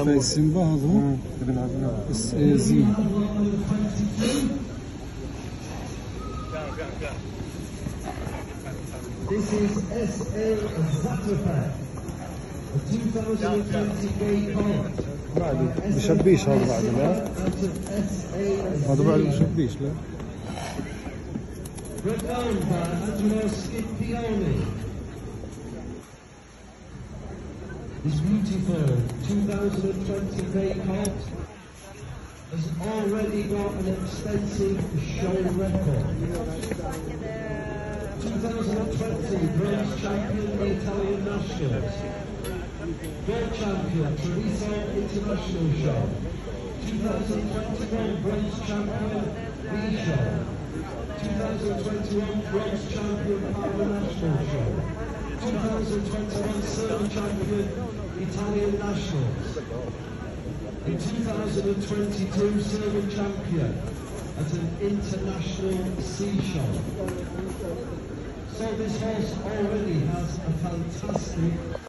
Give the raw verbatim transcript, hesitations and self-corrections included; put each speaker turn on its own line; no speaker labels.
فايز سيمباد هو
ابن عجمان
زين.
This is S A Zatopek, a two thousand twenty gay colt.
بعده بشبيش هذا بعده لا هذا بعده بشبيش لا
Renowned by Angelo SCIPIONI. This beautiful two thousand twenty gay colt has already got an extensive show record. twenty twenty bronze champion the Italian Nationals. World champion Treviso International Show. twenty twenty-one bronze champion B Show. twenty twenty-one bronze champion Parma National Show. twenty twenty-one silver champion Italian Nationals. In two thousand twenty-two silver champion at an international sea show. So this horse already has a fantastic